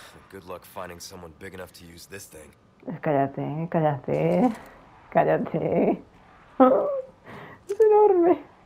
Good luck finding someone big enough to use this thing. Cállate, cállate, cállate. Es enorme.